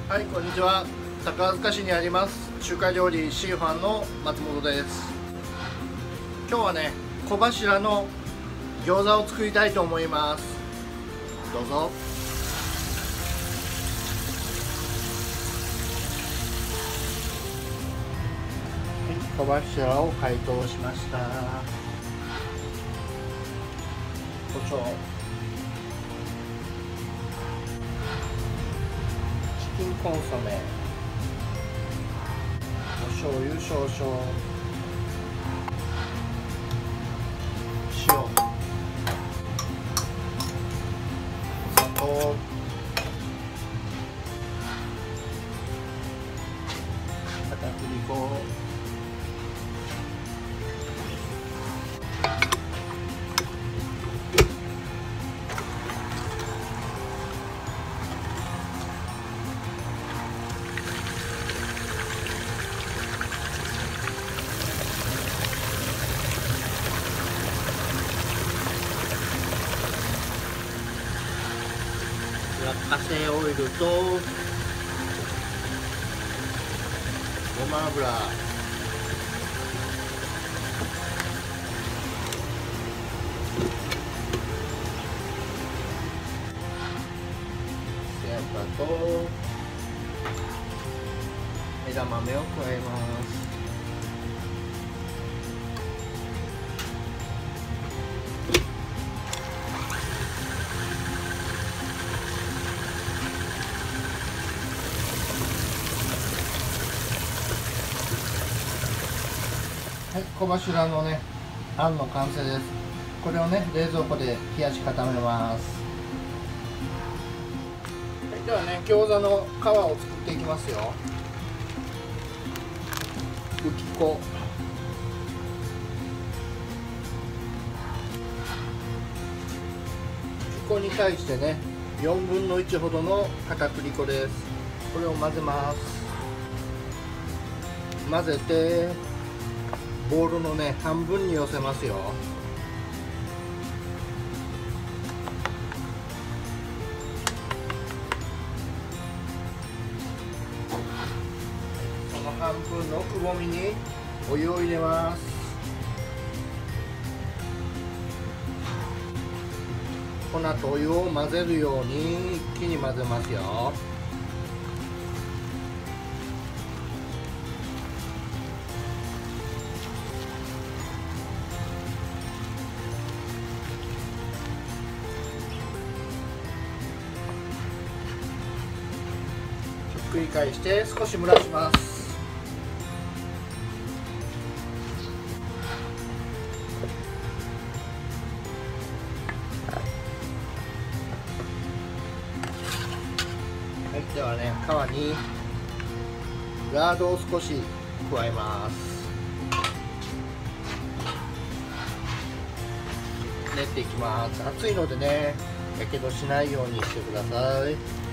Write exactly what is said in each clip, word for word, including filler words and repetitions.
はい、こんにちは。宝塚市にあります中華料理シーファンの松本です。今日はね、小柱の餃子を作りたいと思います。どうぞ。はい、小柱を解凍しました。胡椒、チキンコンソメ、お醤油少々、塩、砂糖、片栗粉、落花生オイルとごま油、背脂と枝豆を加えます。はい、小柱のね、あんの完成です。これをね、冷蔵庫で冷やし固めます。はい、ではね、餃子の皮を作っていきますよ。浮き粉、浮き粉に対してね、よんぶんのいちほどの片栗粉です。これを混ぜます。混ぜてボウルのね、半分に寄せますよ。その半分のくぼみにお湯を入れます。粉とお湯を混ぜるように一気に混ぜますよ。繰り返して少し蒸らします。はい、ではね、皮にラードを少し加えます。練っていきます。熱いのでね、やけどしないようにしてください。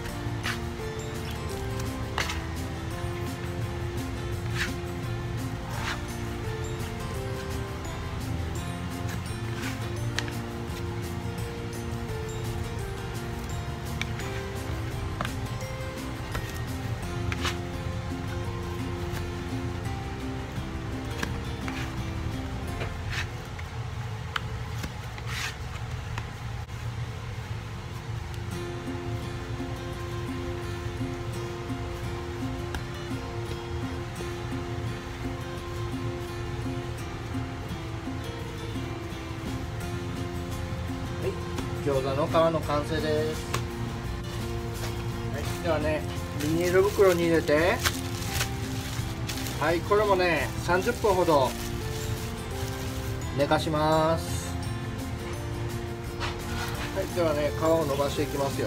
餃子の皮の完成です。はい、ではね、ビニール袋に入れて、はい、これもね、さんじゅっぷんほど寝かします。はい、ではね、皮を伸ばしていきますよ。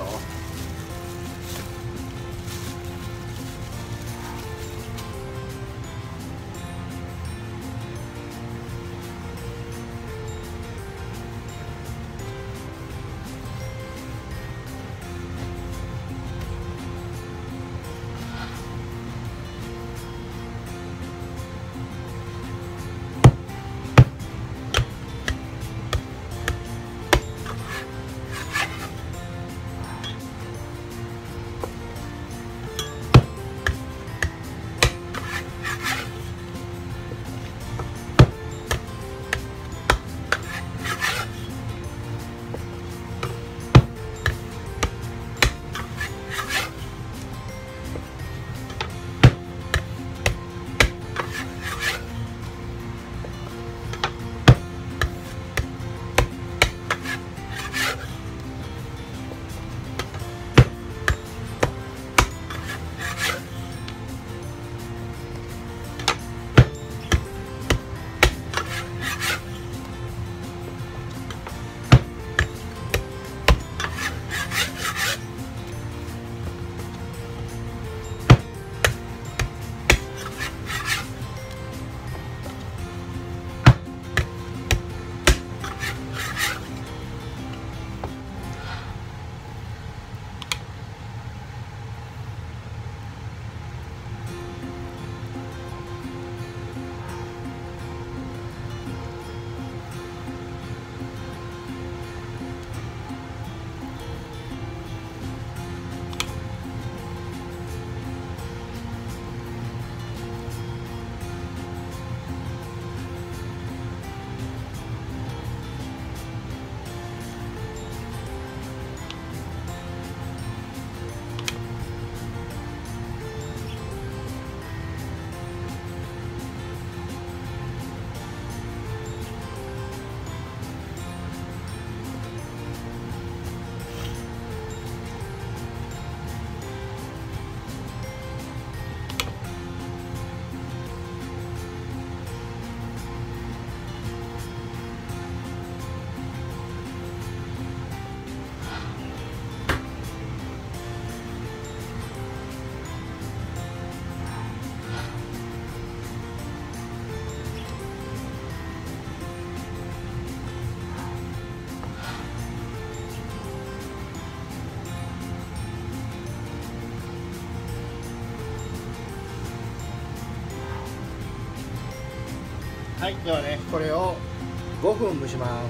はい、ではねこれをごふん蒸します。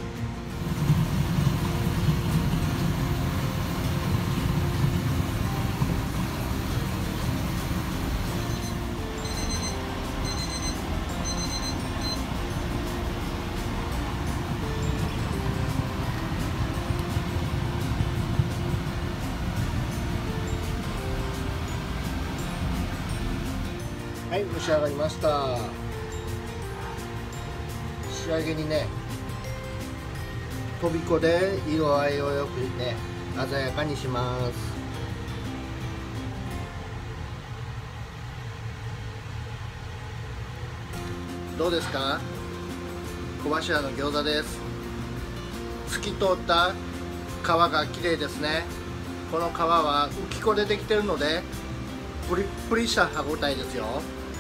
はい、蒸し上がりました。仕上げにね、とびこで色合いをよくね鮮やかにします。どうですか？小柱の餃子です。透き通った皮が綺麗ですね。この皮は浮き粉でできてるのでプリップリした歯ごたえですよ。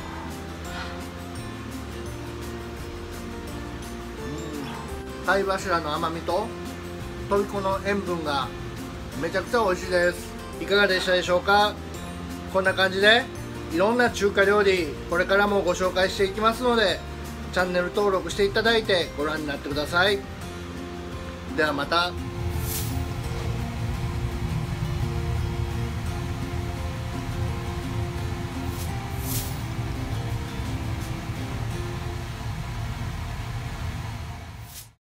貝柱の甘みととびこの塩分がめちゃくちゃ美味しいです。いかがでしたでしょうか？こんな感じでいろんな中華料理これからもご紹介していきますので、チャンネル登録していただいてご覧になってください。ではまた。